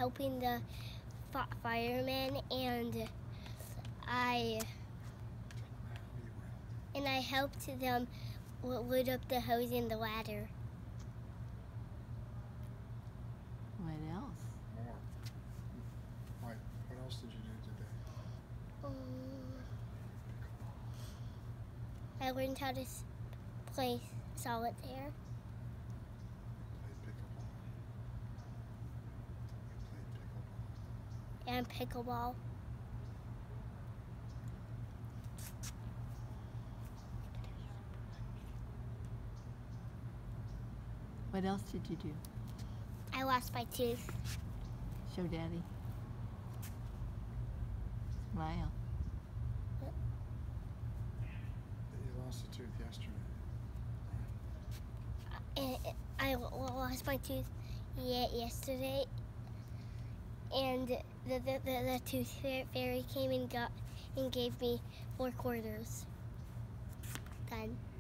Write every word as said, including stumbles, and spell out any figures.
helping the fi firemen, and I and I helped them load up the hose and the ladder. What else? More. What, what else did you do today? Um, I learned how to s play solitaire. You played pickleball. You played pickleball. And pickleball. What else did you do? I lost my tooth. Show Daddy. Smile. You lost a tooth yesterday. And I lost my tooth yesterday, and the the, the, the tooth fairy came and got and gave me four quarters. Done.